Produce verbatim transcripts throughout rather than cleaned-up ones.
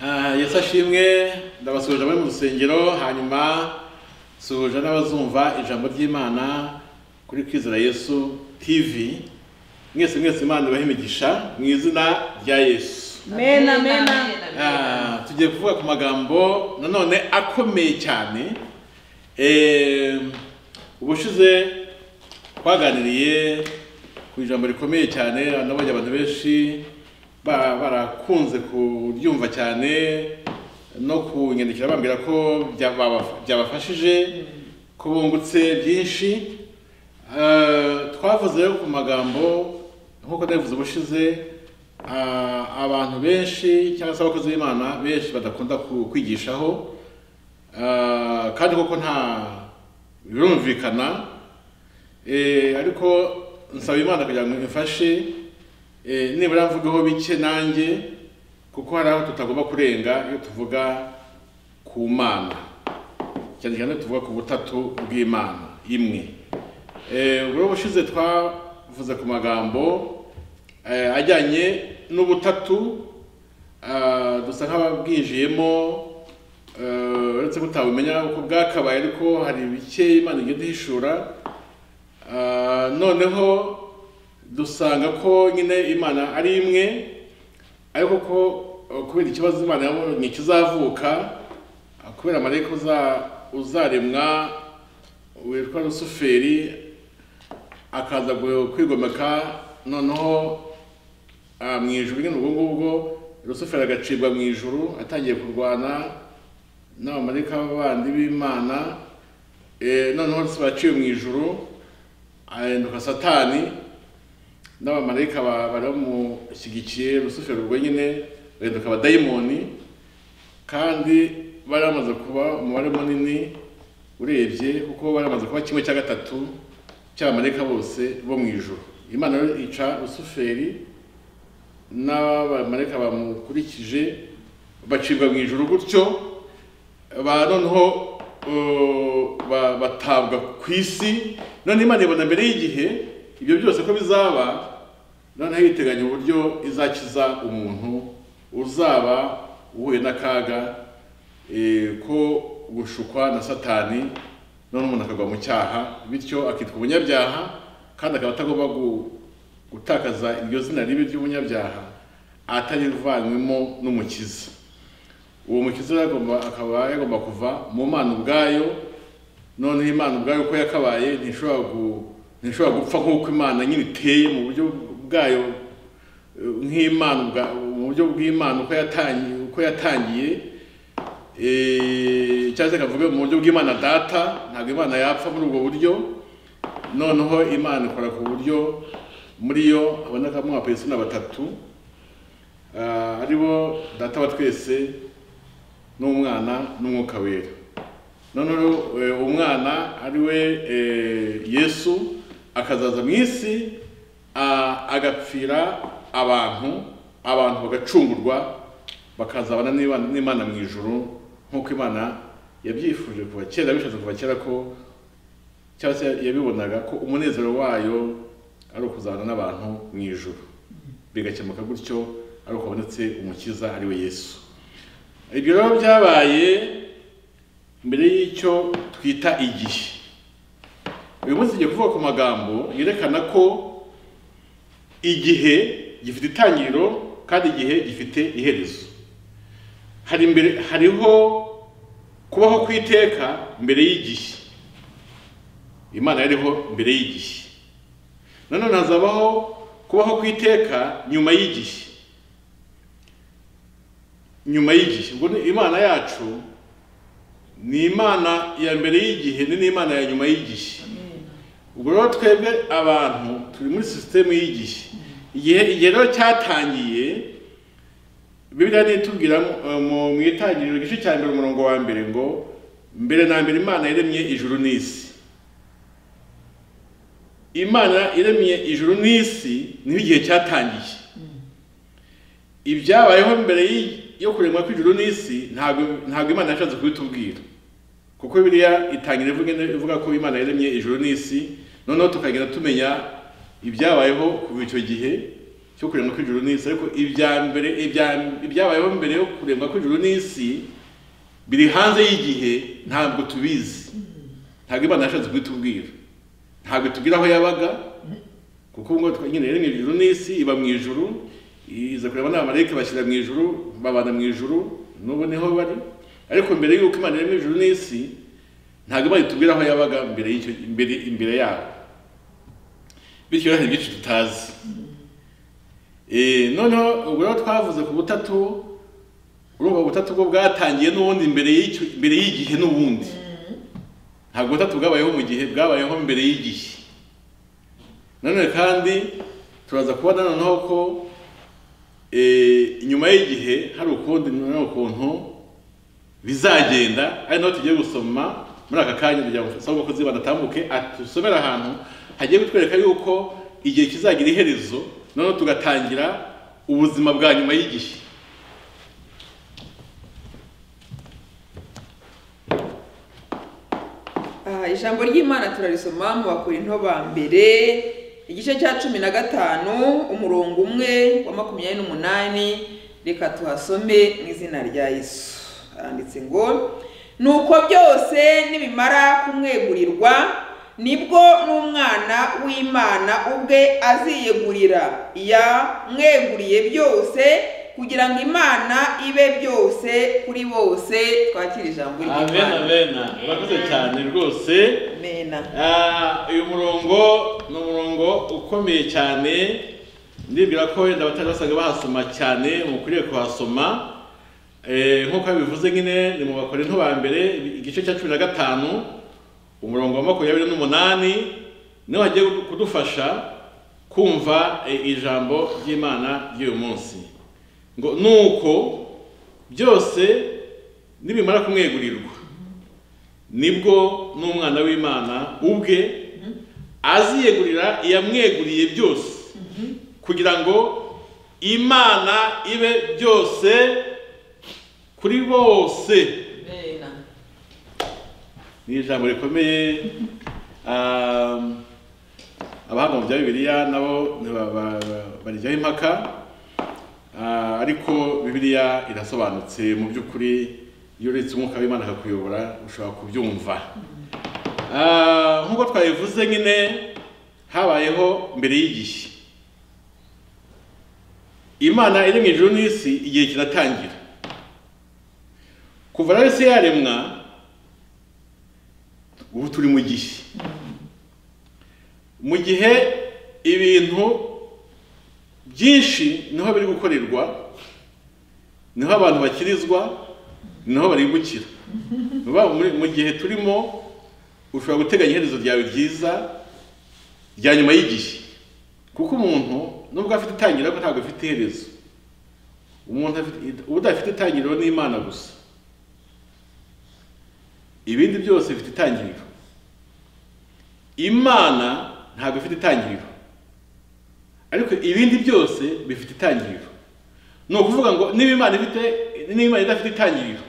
Ah, Yesu ashimwe, ndabasuhuje muri mu rusengero, hanyuma suhuje n'abazumva ijambo ry'Imana kuri Kwizera Yesu T V. Mwese mwese Imana ibahe imigisha mu izina rya Yesu. Amen, amen. Ah, tugiye kuvuga ku magambo nanone akomeye cyane. Eh, ubushize twaganiriye ku ijambo rikomeye cyane, nabonye abantu benshi barakunze kuryumva cyane no kunyandikira bambwira ko byabafashije ko bungutse byinshi. Twavuze ku magambo nkuko ndabivuze ubushize, abantu benshi cyangwa se abakozi b'Imana benshi badakunda kwigishaho, kandi koko nta birumvikana, ariko nsaba Imana kugira ngo imfashe nibura mvugeho bike nanjye, kuko hari aho tutagomba kurenga iyo tuvuga ku Mana, cyane cyane tuvuga ku butatu bw'Imana imwe. Ubwo bushize twavuze ku magambo ajyanye n'ubutatu, dusa nk'ababwinjiyemo, uretse kutabumenya uko bwakabaye, ariko hari bike Imana igenda ihishura. Noneho dusanga ko nyine Imana ari imwe, ariko ko kubera ikibazo Imana yabonye kizavuka, kubera marayika uzaremwa witwa Lusuferi akaza kwigomeka noneho mu ijuru. Nyine ubwo ngubwo Lusuferi agacibwa mu ijuru, atangiye kurwana n'abamarayika bandi b'Imana. Noneho baciye mu ijuru, ahinduka Satani, n'abamarayika bari bamushyigikiye Lusuferi ubwo nyine bahinduka abadayimoni, kandi bari bamaze kuba umubare munini urebye, kuko bari bamaze kuba kimwe cya gatatu cy'abamarayika bose bo mu ijuru. Imana rero ica Lusuferi n'abamarayika bamukurikije, bacibwa mu ijuru gutyo, noneho batabwa ku isi. None Imana ibona mbere y'igihe ibyo byose ko bizaba, noneho yiteganya uburyo izakiza umuntu uzaba uhuye n'akaga ko gushukwa na Satani, none umuntu akagwa mu cyaha, bityo akitwa umunyabyaha, kandi akaba atagomba gutakaza iryo zina ribi ry'umunyabyaha atarivanywemo n'umukiza. Uwo mukiza akaba yagomba kuva mu Mana ubwayo. Noneho Imana ubwayo uko yakabaye ntishobora gupfa nk'uko Imana nyine iteye mu buryo bwayo, nk'Imana mu buryo bw'Imana uko yatangiye, cyangwa se kavuga mu buryo bw'Imana Data. Ntabwo Imana yapfa muri ubwo buryo. Noneho Imana ikora ku buryo muri yo habonekamo abapersona batatu, aribo Data wa twese n'Umwana n'Umwuka Wera. Noneho umwana ari we Yesu akazaza mu isi, agapfira abantu, abantu bagacungurwa, bakazabana n'Imana mu ijuru, nk'uko Imana yabyifuje kuva kera, bishatse kuva kera ko, cyangwa se yabibonaga ko umunezero wayo ari ukuzabana n'abantu mu ijuru. Bigakemuka gutyo ari uko habonetse umukiza ari we Yesu. Ibyo rero byabaye mbere y'icyo twita igihe. Uyu munsi tugiye kuvuga ku magambo yerekana ko igihe gifite itangiriro kandi igihe gifite iherezo. Hari mbere, hariho kubaho kw'iteka mbere y'igihe. Imana yariho mbere y'igihe. Nanone hazabaho kubaho kw'iteka nyuma y'igihe. Nyuma y'igihe. Ubwo Imana yacu ni Imana ya mbere y'igihe, ni n'Imana ya nyuma y'igihe. Ubwo rero twebwe abantu turi muri sisitemu y'igihe. Igihe igihe rero cyatangiye, Bibiliya nitubwira mu itangiriro igice cya mbere umurongo wa mbere ngo, mbere na mbere Imana yaremye ijuru n'isi. Imana iremye ijuru n'isi niho igihe cyatangiye. Ibyabayeho mbere yo kuremwa kw'ijuru n'isi ntabwo ntabwo Imana yashatse kubitubwira, kuko Bibiliya itangira ivuga ko Imana yaremye ijuru n'isi. Noneho tukagenda tumenya ibyabayeho kuva icyo gihe cyo kuremwa kw'ijuru n'isi, ariko ibya mbere ibyabayeho mbere yo kuremwa kw'ijuru n'isi biri hanze y'igihe, ntabwo tubizi, ntabwo Imana yashatse kubitubwira, ntabwo tubwira aho yabaga, kuko ngo nyine yaremye ijuru n'isi, iba mu ijuru, iza kureba n'abamarayika bashyira mu ijuru, babana mu ijuru, n'ubu niho bari. Ariko mbere y'uko Imana yaremye ijuru n'isi ntabwo Imana itubwira aho yabaga mbere y'icyo imbere imbere yabo, bityo hari byinshi tutazi. Eh noneho ubwo rero twavuze ku butatu, urumva butatu bwo bwatangiye n'ubundi mbere y'icyo mbere y'igihe n'ubundi, ntabwo butatu bwabayeho mu gihe, bwabayeho mbere y'igihe. Nanone kandi turaza kubona noneho ko eh inyuma y'igihe hari ukundi noneho ukuntu bizagenda, ari naho tugiye gusoma muri aka kanya kugira ngo sababu ko zibana tambuke atusomera ahantu hagiye gutwereka yuko igihe kizagira iherezo, noneho tugatangira ubuzima bwa nyuma y'igihe. Ah, ijambo ry'Imana turarisoma mu Bakorinto ba mbere igice cya cumi na gatanu umurongo umwe wa makumyabiri n'umunani. Reka tuhasome mu izina rya Yesu. Handitse ngo nuko byose nibimara kumwegurirwa nibwo n'umwana w'Imana ubwe aziyegurira yamweguriye byose kugira ngo Imana ibe byose kuri bose. Twakira ijambo ry'Imana. Amen amen. Urakoze cyane rwose. Amen. Ah uyu murongo ni umurongo ukomeye cyane, ndibwira ko wenda batari basaga bahasoma cyane, mukwiriye kuhasoma. Eh nkuko bivuze nyine ni mu Bakorinto ba mbere igice cya cumi na gatanu umurongo wa makumyabiri n'umunani, niho hagiye kudufasha kumva ijambo ry'Imana ry'uyu munsi. Ngo nuko byose nibimara kumwegurirwa nibwo n'umwana w'Imana ubwe aziyegurira yamweguriye byose kugira ngo Imana ibe byose kuri bose. Amen. Ni ijambo rikomeye. um abahanga mu bya Bibiliya nabo barijyaho impaka, ariko Bibiliya irasobanutse mu by'ukuri. Iyo uretse umwuka w'Imana akakuyobora ushobora kubyumva. Nk'uko twabivuze nyine habayeho mbere y'igihe, Imana iri mu ijuru n'isi igihe kiratangira. Kuva rero isi yaremwa ubu turi mu gihe, mu gihe ibintu byinshi niho biri gukorerwa, niho abantu bakirizwa, niho barimbukira. Mu gihe turimo ushobora guteganya iherezo ryawe ryiza rya nyuma y'igihe, kuko umuntu nubwo afite itangiriro ariko ntabwo afite iherezo. Umuntu udafite itangiriro ni Imana gusa, ibindi byose bifite itangiriro. Imana ntabwo ifite itangiriro, ariko ibindi byose bifite itangiriro. Ni ukuvuga ngo niba Imana ifite niba Imana idafite itangiriro,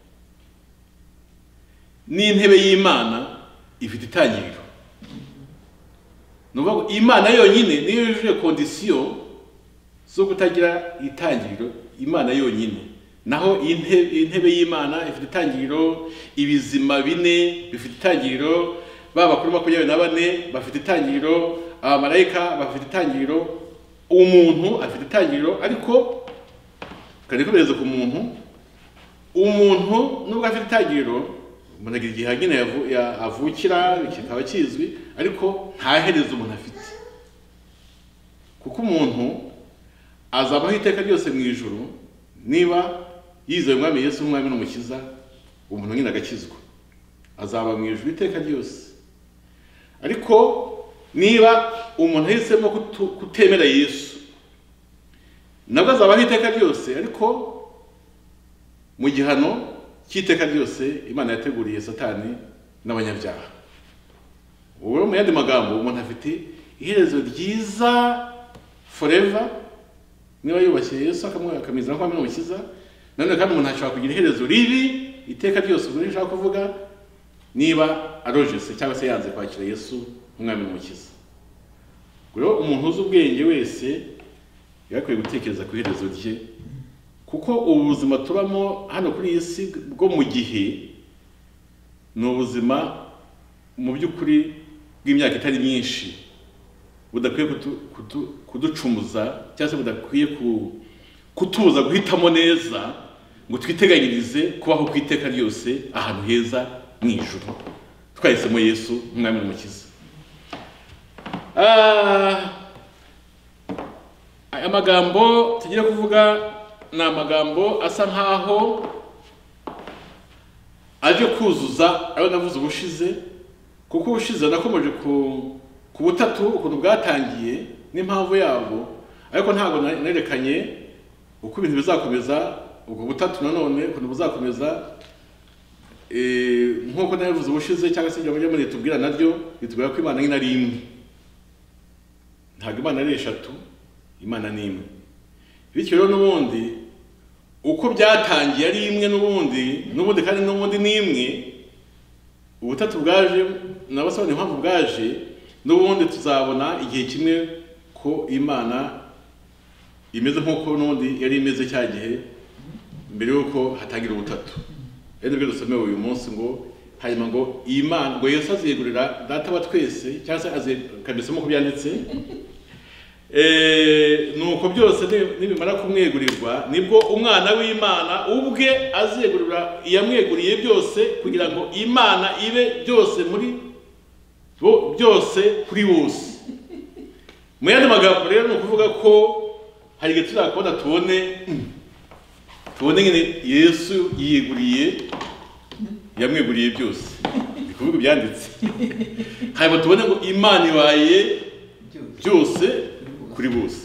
n'intebe y'Imana ifite itangiriro. Nuvuga ngo Imana yonyine niyo yujuje kondisiyo zo kutagira itangiriro, Imana yonyine. Naho intebe y'Imana ifite itangiriro, ibizima bine bifite itangiriro, baba kuri makumyabiri na bane bafite itangiriro, abamarayika bafite itangiriro, umuntu afite itangiriro. Ariko kandi kobereza ku muntu, umuntu nubwo afite itangiriro, umuntu agira igihe nyine avukira kikaba kizwi, ariko nta herezo umuntu afite, kuko umuntu azabaho iteka ryose mu ijuru niba yizeye umwami Yesu umwami n'umukiza. Umuntu nyine agakizwa, azaba mu ijuru iteka ryose. Ariko niba umuntu yahisemo kutemera Yesu, nabwo azabaho iteka ryose, ariko mu gihano cy'iteka ryose Imana yateguriye Satani n'abanyabyaha. Ubu mu yandi magambo umuntu afite iherezo ryiza forever niba yubashye Yesu akamwizera ko amena umukiza. None kandi umuntu ashobora kugira iherezo ribi iteka ryose, ubwo nishaka kuvuga niba arojese cyangwa se yanze kwakira Yesu umwami n'umukiza. Rero umuntu uzi ubwenge wese yakwiye gutekereza ku iherezo rye, kuko ubuzima tubamo hano kuri iyi si bwo mu gihe ni ubuzima mu by'ukuri bw'imyaka itari myinshi, budakwiye kuducumuza cyangwa se budakwiye kutubuza guhitamo neza ngo twiteganyirize kubaho ku iteka ryose ahantu heza mu ijuru twahisemo Yesu nk'umwami n'umukiza. Aya magambo tugiye kuvuga ni amagambo asa nkaho aje kuzuza ayo navuze ubushize, kuko ubushize nakomeje ku ku butatu ukuntu bwatangiye n'impamvu yabo, ariko ntabwo nerekanye uko ibintu bizakomeza ubwo butatu nanone ukuntu buzakomeza eh nkuko navuze ubushize, cyangwa se ibyo muri tubwira naryo bitubwira ko Imana nyine ari imwe, ntabwo Imana ari eshatu, Imana ni imwe. Bityo rero n'ubundi uko byatangiye ari imwe n'ubundi n'ubundi kandi n'ubundi ni imwe, ubutatu bwaje nabasobanura impamvu bwaje, n'ubundi tuzabona igihe kimwe ko Imana imeze nk'uko n'ubundi yari imeze cya gihe mbere yuko hatangira ubutatu. Rero nibyo dusomewe uyu munsi ngo hanyuma ngo Imana ngo Yesu azegurira data wa twese, cyangwa se azekabisemo ko byanditse eh nuko byose nibimara kumwegurirwa nibwo umwana w'Imana ubwe azegurira yamweguriye byose, kugira ngo Imana ibe byose muri bo byose kuri bose. Mu yandi magambo rero ni ukuvuga ko hari igihe tuzakubona tubone tubone nyine Yesu yiyeguriye yamweguriye byose, ni kuvuga byanditse. Hanyuma tubone ngo Imana ibaye byose kuri bose.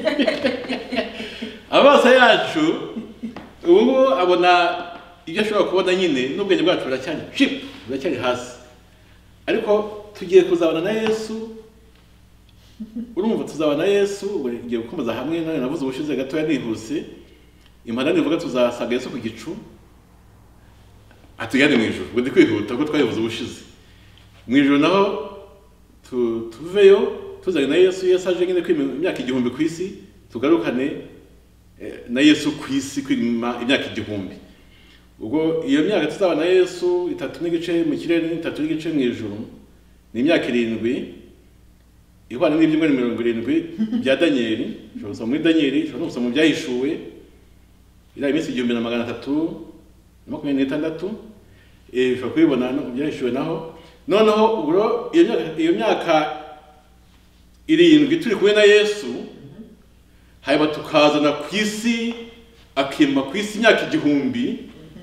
Amaso yacu ubu ngubu abona ibyo ashobora kubona nyine, n'ubwenge bwacu buracyari chip buracyari hasi, ariko tugiye kuzabana na Yesu. Urumva tuzabana na Yesu, ugiye gukomeza hamwe nawe navuze ubushize gatoya nihuse, Imana nivuga tuzasaga Yesu ku gicu atujyane mu ijuru. Ngo ndi kwihuta ko twayivuze ubushize. Mu ijuru naho tuveyo tuzanye na Yesu. Yesu aje nyine kwima imyaka igihumbi ku isi, tugarukane na Yesu ku isi kwima imyaka igihumbi. Ubwo iyo myaka tuzabana na Yesu itatu n'igice mu kirere n'itatu n'igice mu ijuru, ni imyaka irindwi ihwana n'ibyumweru mirongo irindwi bya Danieli. Ushobora gusoma muri Danieli, ushobora gusoma mu byahishuwe, ira iminsi igihumbi na magana atatu na makumyabiri n'itandatu, eh ushobora kubibona no mu byahishuwe naho. Noneho ubwo iyo myaka iyo myaka irindwi turi kumwe na Yesu, hanyuma tukazana ku isi, akima ku isi imyaka igihumbi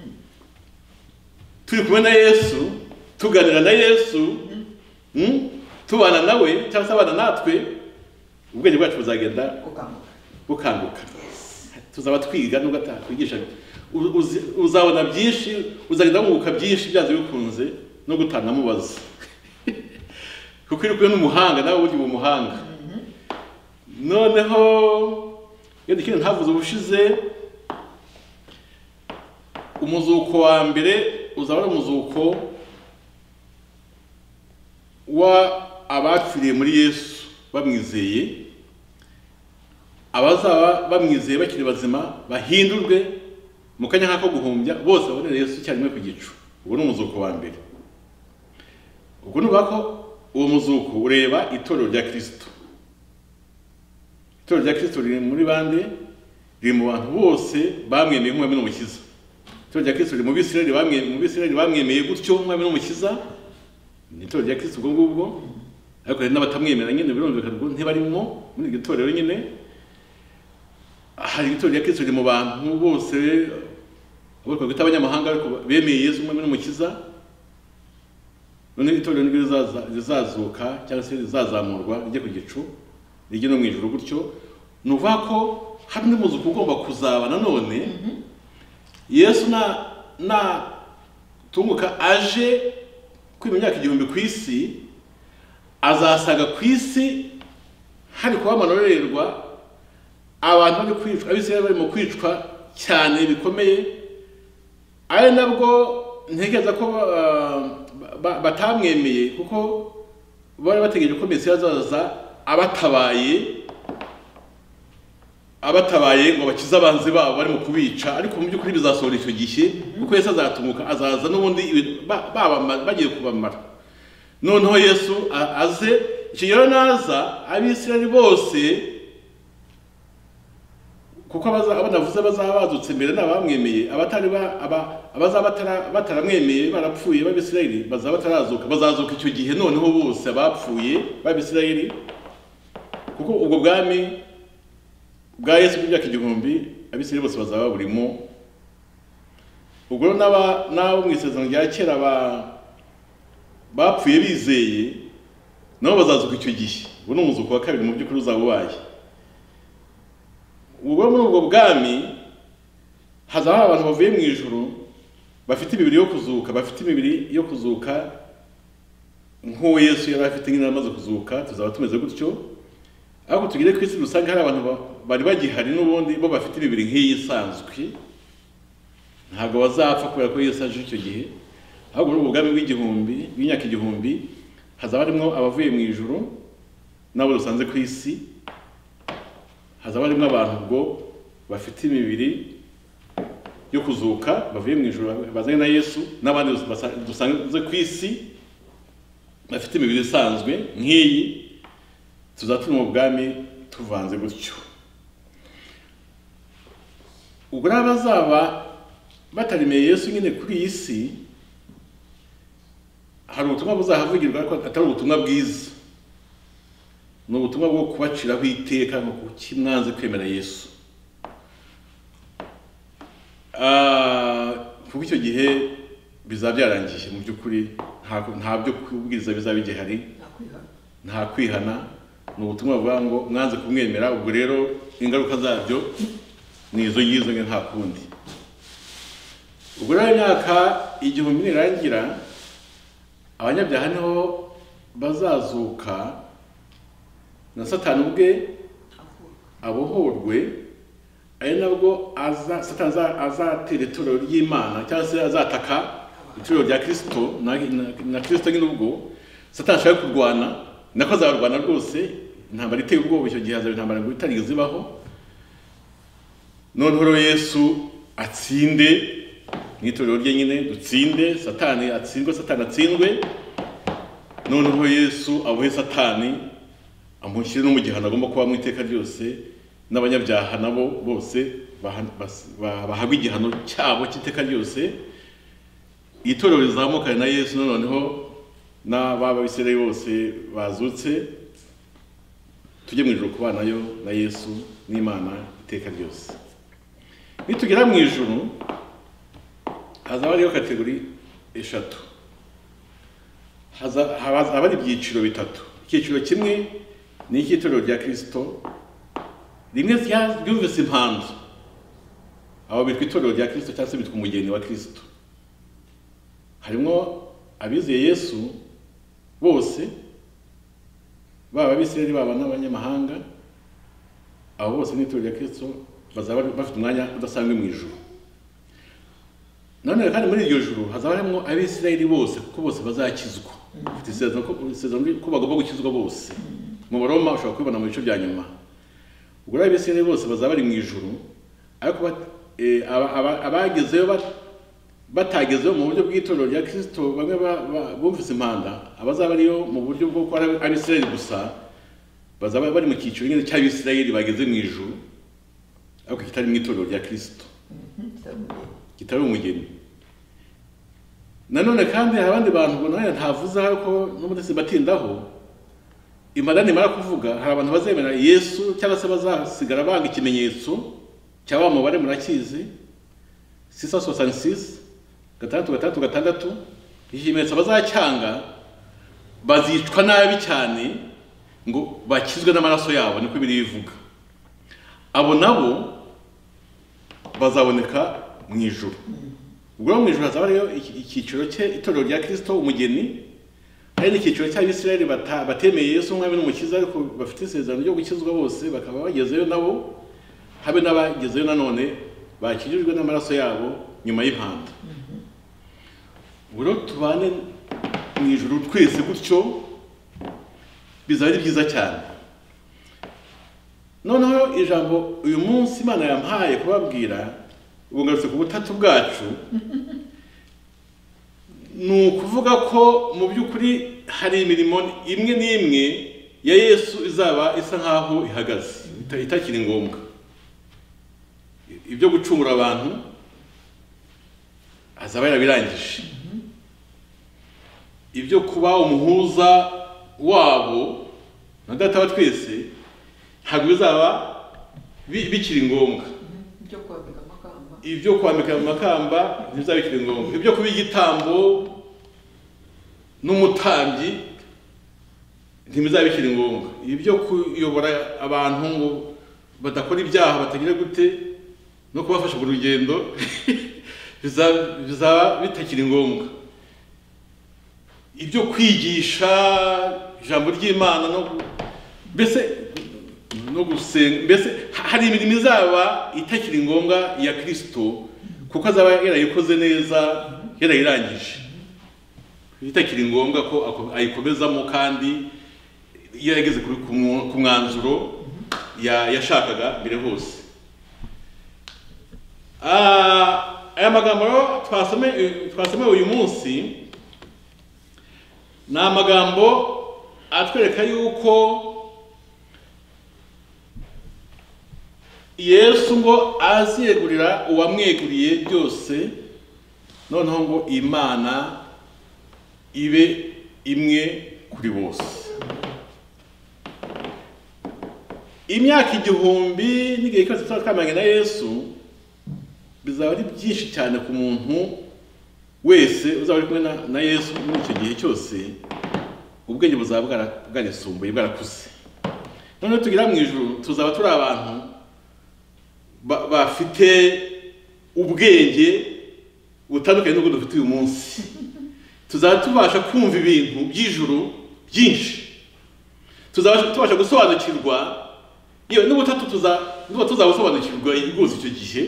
turi kumwe na Yesu, tuganira na Yesu, mm? tubana nawe cyangwa se abana natwe, ubwenge bwacu buzagenda bukanguka. Tuzaba twiga nubwo atakwigisha, uzabona byinshi, uzagenda wunguka byinshi byanze bikunze no gutanga mubaza. Kuko iri kuri n'umuhanga nawe uri mu muhanga. Noneho iyo dikine ntavuze ubushize, umuzuko wa mbere uzabona umuzuko wa abapfiriye muri Yesu bamwizeye, abazaba bamwizeye bakiri bazima bahindurwe mu kanya nk'ako guhumbya, bose babonera Yesu cyarimwe ku gicu. Ubu ni umuzuko wa mbere. Ubwo nuba ko uwo muzuko ureba itorero rya Kristo. Itorero rya Kristo riri muri bande? Riri mu bantu bose bamwemeye nk'umwami n'umukiza. Itorero rya Kristo riri mu Bisirayeli bamwe mu Bisirayeli bamwemeye gutyo nk'umwami n'umukiza. Ni itorero rya Kristo ubwo ngubwo, ariko hari n'abatamwemera nyine birumvikana ngo ntibarimo muri iryo torero nyine. Hari itorero rya Kristo riri mu bantu bose abako gwita abanyamahanga ariko bemeye Yesu umwami n'umukiza. None itorero nibyo rizaza rizazuka cyangwa se rizazamurwa rijye ku gicu rijye no mu ijuru gutyo. Nuvuga ko hari n'umuzuko ugomba kuzaba nanone. Yesu na na tunguka aje kwima imyaka igihumbi ku isi, azasaga ku isi hari kuba amarorerwa, abantu bari kwicwa, abisirayeli bari mu kwicwa cyane bikomeye, ari nabwo ntekereza ko batamwemeye, kuko bari bategereje ko Mesiya azaza abatabaye abatabaye ngo bakize abanzi babo bari mu kubica, ariko mu by'ukuri bizasohora icyo gihe kuko Yesu azatumuka, azaza n'ubundi baba bagiye kubamara. Noneho Yesu aze icyo gihe naza Abisirayeli bose, kuko abanavuze bazaba bazutse mbere n'abamwemeye, abatari abazaba bataramwemeye barapfuye b'Abisirayeli bazaba batarazuka, bazazuka icyo gihe noneho bose abapfuye b'Abisirayeli, kuko ubwo bwami bwa Yesu bw'imyaka igihumbi Abisirayeli bose bazaba burimo. Ubwo n'abo mu isezerano rya kera bapfuye bizeye nabo bazazuka icyo gihe. Ubu ni umuzuko wa kabiri mu by'ukuri uzaba ubaye. Ubwo muri ubwo bwami hazaba abantu bavuye mu ijuru bafite imibiri yo kuzuka, bafite imibiri yo kuzuka nk'uwo Yesu yari afite nyine amaze kuzuka, tuzaba tumeze gutyo. Ariko tugire ku isi dusanga hari abantu bari bagihari n'ubundi bo bafite imibiri nk'iyi isanzwe, ntabwo bazapfa kubera ko Yesu aje icyo gihe. Ahubwo muri ubwo bwami bw'igihumbi bw'imyaka igihumbi hazaba harimo abavuye mu ijuru n'abo dusanze ku isi, hazaba harimo abantu ubwo bafite imibiri yo kuzuka bavuye mu ijuru bazanye na Yesu, n'abandi dusanze ku isi bafite imibiri isanzwe nk'iyi. Tuzatuma mu bwami tuvanze gutyo. Ubwo n'abazaba batarimeye Yesu nyine kuri iyi si, hari ubutumwa buzahavugirwa ariko atari ubutumwa bwiza, ni ubutumwa bwo kubaciraho iteka ngo kuki mwanze kwemera Yesu. Kuko icyo gihe bizaba byarangiye mu by'ukuri, nta byo kubwiriza bizaba bigihari, nta kwihana. Ni ubutumwa buvuga ngo mwanze kumwemera, ubwo rero ingaruka zabyo ni izo ngizo nta kundi. Ubwo rero imyaka igihumbi nirangira abanyabyaha niho bazazuka na Satani ubwe abohorwe, ari nabwo Satani azatera itorero ry'Imana cyangwa se azataka itorero rya Kristo na Kristo nyine. Ubwo Satani ashaka kurwana nako azarwana rwose, intambara iteye ubwoba. Icyo gihe hazaba intambara ngo itarigeze ibaho. Noneho rero Yesu atsinde mu itorero rye nyine, dutsinde Satani, atsindwe Satani atsindwe. Noneho Yesu abohe Satani amushyire no mu gihano agomba kuba mu iteka ryose, n'abanyabyaha nabo bose bahabwa igihano cyabo cy'iteka ryose. Itorero rizamukane na Yesu, noneho n'ab'Abisirayeli bose bazutse tujye mu ijuru kubanayo na Yesu n'Imana iteka ryose. Nitugera mu ijuru hazaba hariho kategori eshatu, haba hari ibyiciro bitatu. Icyiciro kimwe ni icy'itorero rya Kristo, rimwe ryumvise impanda, abo bitwa itorero rya Kristo cyangwa se bitwa umugeni wa Kristo. Harimo abizeye Yesu bose, baba Abisirayeli baba n'abanyamahanga, abo bose n'itorero rya Kristo bazaba bafite umwanya udasanzwe mu ijuru. None kandi muri iryo juru hazaba harimo Abisirayeli bose, kuko bose bazakizwa. Ufite isezerano ko bagomba gukizwa bose. Mu Baroma ushobora kubibona mu bice bya nyuma. Ubwo Abisirayeli bose bazaba bari mu ijuru, ariko abagezeyo batagezeho mu buryo bw'itorero rya Kristo, bamwe bumvise impanda, abazaba ariyo mu buryo bwo kwa Abisirayeli gusa bazaba bari mu cyiciro nyine cy'Abisirayeli bageze mu ijuru, ariko kitari mu itorero rya Kristo, kitari umugeni. Nanone kandi abandi bantu ngo nayo ntavuze ariko n'umudese batindaho, impanda nimara kuvuga hari abantu bazemera Yesu cyangwa se bazasigara banga ikimenyetso cya wa mubare murakizi six cent soixante-six gatandatu gatandatu gatandatu. Ikimenyetso bazacyanga bazicwa nabi cyane ngo bakizwe n'amaraso yabo, niko biri bivuga. Abo nabo bazaboneka mu ijuru. Ubwo mu ijuru hazaba hariyo icyiciro cye itorero rya Kristo umugeni, hari n'icyiciro cy'Abisirayeli batemeye Yesu umwami n'umukiza ariko bafite isezerano ryo gukizwa bose, bakaba bagezeyo nabo, habe n'abagezeyo nanone bakijijwe n'amaraso yabo nyuma y'impanda. Ubwo tubane mu ijuru twese gutyo bizaba ari byiza cyane. noneho ijambo uyu munsi Imana yampaye kubabwira ubungarutse ku butatu bwacu ni ukuvuga ko mu by'ukuri hari imirimo imwe n'imwe ya Yesu izaba isa nkaho ihagaze itakiri ngombwa. Ibyo gucungura abantu azaba yarabirangije, ibyo kuba umuhuza wabo na Data wa twese ntabwo bizaba bikiri ngombwa. Ibyo kwambika amakamba ibyo kwambika amakamba ntibizaba bikiri ngombwa. Ibyo kuba igitambo n'umutambyi ntibizaba bikiri ngombwa. Ibyo kuyobora abantu ngo badakora ibyaha batagira gute no kubafasha ku rugendo bizaba bitakiri ngombwa. Ibyo kwigisha ijambo ry'Imana no mbese no gusenga, mbese hari imirimo izaba itakiri ngombwa ya Kristo kuko azaba yarayikoze neza yarayirangije, itakiri ngombwa ko ayikomezamo kandi yarageze ku mwanzuro yashakaga mbere hose. Aya magambo twasome uyu munsi ni amagambo atwereka yuko Yesu ngo aziyegurira uwamweguriye byose, noneho ngo Imana ibe imwe kuri bose. Imyaka igihumbi n'igihe cyose twamanye na Yesu bizaba ari byinshi cyane ku muntu wese uzaba ari kumwe na Yesu muri icyo gihe cyose. Ubwenge buzaba bwarisumbuye bwarakuze. Noneho tugira mu ijuru tuzaba turi abantu bafite ubwenge butandukanye n'ubwo dufite uyu munsi. Tuzaba tubasha kumva ibintu by'ijuru byinshi, tuzaba tubasha gusobanukirwa yewe n'ubutatu tuzaba gusobanukirwa rwose icyo gihe.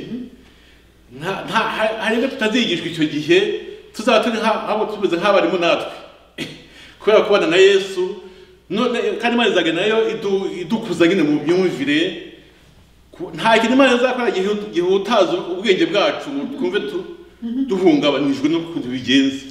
Hari ibyo tutazigishwa icyo gihe, tuzaba turi nk'abo tumeze nk'abarimu natwe kubera kubana na Yesu. Kandi Imana izagenda nayo idukuza nyine mu myumvire. Nta kintu Imana izakora gihutaza ubwenge bwacu twumve duhungabanijwe no kuntu bigenze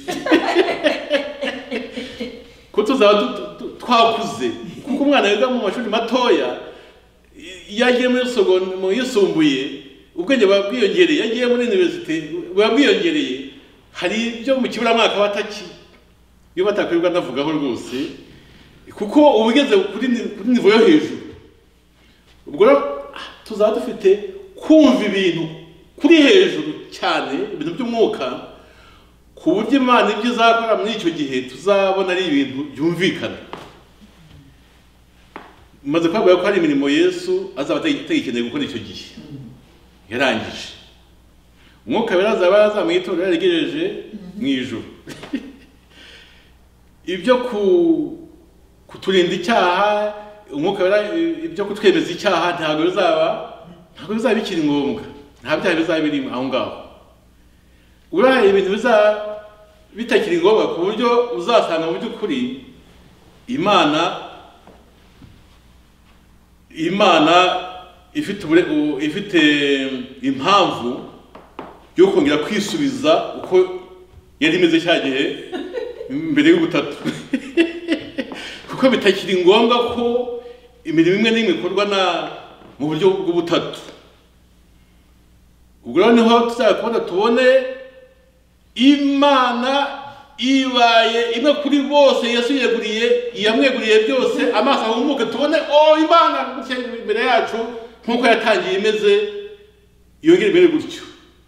ko tuzaba twakuze. Kuko umwana wiga mu mashuri matoya yagiye muri secondaire mu yisumbuye ubwenge bwiyongereye, yagiye muri university bwiyongereye. Hari ibyo mu kiburamwaka bataki iyo batakwirwa ndavugaho rwose kuko ubugeze kuri nivo yo hejuru. Ubwo tuzaba dufite kumva ibintu kuri hejuru cyane, ibintu by'umwuka, ku buryo Imana ibyo izakora muri icyo gihe tuzabona ari ibintu byumvikana. Maze kwavuga ko hari imirimo Yesu azaba atayikeneye gukora icyo gihe yarangije. Umwuka wera azaba yazamwitorera yarigejeje mu ijuru. Ibyo kuturinda icyaha, umwuka wera ibyo kutwemeza icyaha ntabwo bizaba ntabwo bizaba bikiri ngombwa. Nta byaha bizaba birimo aho ngaho. Uraye ibintu bizaba bitakiri ngombwa ku buryo uzasanga mu by'ukuri Imana Imana ifite ifite impamvu yo kongera kwisubiza uko yari imeze cya gihe mbere y'ubutatu kuko bitakiri ngombwa ko imirimo imwe n'imwe ikorwa na mu buryo bw'ubutatu. Ubwo rero niho tuzakubona tubone Imana ibaye imwe kuri bose. Yesu yeguriye yamweguriye byose, amaso ahumuke tubone oh Imana imbere yacu nkuko yatangiye imeze yongera imbere gutyo.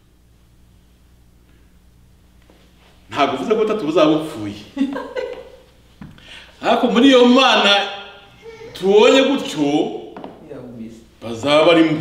Ntabwo uvuze ko butatu buzaba bupfuye ariko muri iyo Mana tubonye gutyo bazaba barimo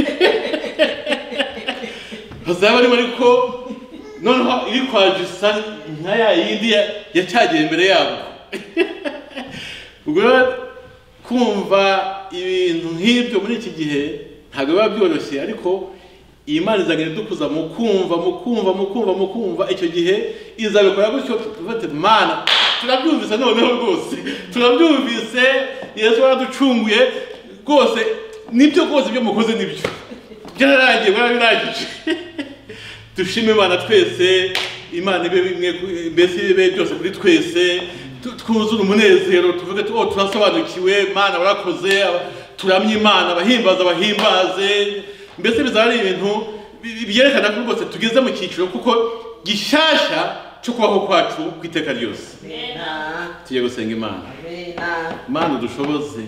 bazaba barimo ariko noneho iri kwajisa nka ya yindi yacyagiye imbere yabo. Ubwo kumva ibintu nk'ibyo muri iki gihe ntabwo biba byoroshye, ariko Imana izagenda idukuza mu kumva mu kumva mu kumva mu kumva. Icyo gihe izabikora gutyo tuvate Mana turabyumvise noneho rwose turabyumvise Yesu yaraducunguye rwose nibyo rwose ibyo mukoze nibyo byararangiye barabirangije dushime Imana twese Imana ibe bimwe mbese ibe byose kuri twese twuzura umunezero tuvuge oh turasobanukiwe Imana barakoze turamye Imana bahimbaza bahimbaze mbese bizari ibintu byerekana ko rwose tugeze mu cyiciro kuko gishasha cyo kubaho kwacu kwiteka ryose. Amen. Tugiye gusenga Imana. Amen. Imana dushoboze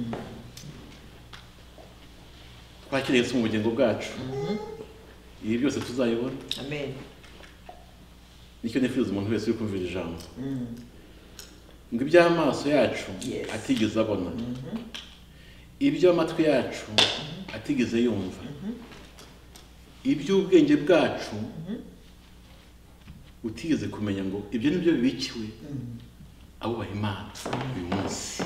twakiriye Yesu mu bugingo bwacu. Ibi byose tuzayibona. Amen. Nicyo nifuza umuntu wese uri kumvira ijambo. Ngo iby'amaso yacu atigeze abona, ibyo amatwi yacu atigeze yumva, iby'ubwenge bwacu utigeze kumenya ngo ibyo nibyo bibikiwe abubaha Imana uyu munsi.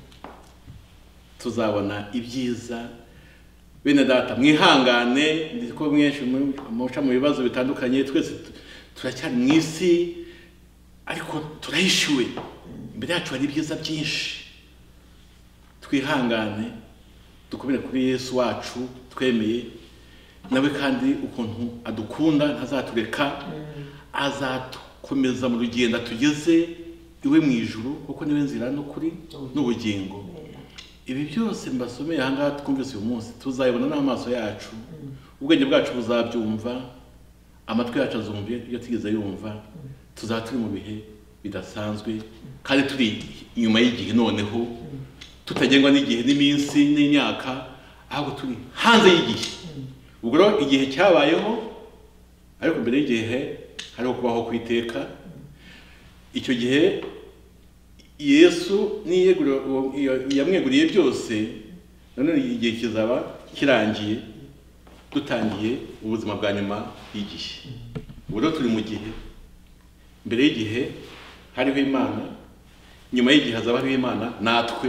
Tuzabona ibyiza. Bene data mwihangane ndiko mwinshi muca mu bibazo bitandukanye, twese turacyari mu isi ariko turahishiwe, imbere yacu hari ibyiza byinshi. Twihangane dukomere kuri Yesu wacu twemeye nawe, kandi ukuntu adukunda ntazatureka, azatukomeza mu rugendo tugeze iwe mu ijuru, kuko niwe nzira no kuri n'ubugingo. Ibi byose mbasomeye aha ngaha twumvise uyu munsi tuzayibona n'amaso yacu, ubwenge bwacu buzabyumva, amatwi yacu azumva ibyo tigeze yumva. Tuzaba turi mu bihe bidasanzwe kandi turi inyuma y'igihe, noneho tutagengwa n'igihe n'iminsi n'imyaka, ahubwo turi hanze y'igihe. Ubwo rero igihe cyabayeho, ariko mbere y'igihe hariho kubaho kwiteka. Icyo gihe Yesu niyeguro yamweguriye byose, none igihe kizaba kirangiye, dutangiye ubuzima bwa nyuma y'igihe. Ubwo turi mu gihe, mbere y'igihe hariho Imana, nyuma y'igihe hazaba hariho Imana natwe.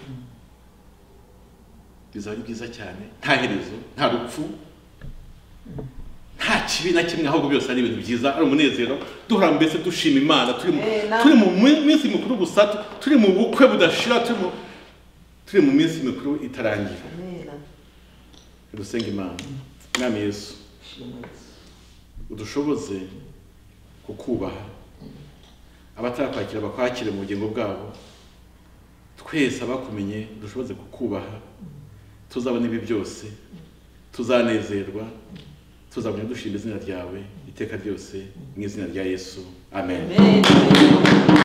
Bizaba ari byiza cyane, nta herezo, nta rupfu, nta kibi na kimwe, ahubwo byose ari ibintu byiza, ari umunezero. Duhora mbese dushima Imana, turi mu turi mu minsi mikuru gusa, turi mu bukwe budashira, turi mu turi mu minsi mikuru itarangira. Dusenga Imana. Mwami Yesu, udushoboze kukubaha, abatarakwakira bakwakire mu bugingo bwabo. Twese abakumenye dushoboze kukubaha, tuzabona ibi byose, tuzanezerwa, tuzabona dushima izina ryawe iteka ryose, mu izina rya Yesu. Amen. Amen.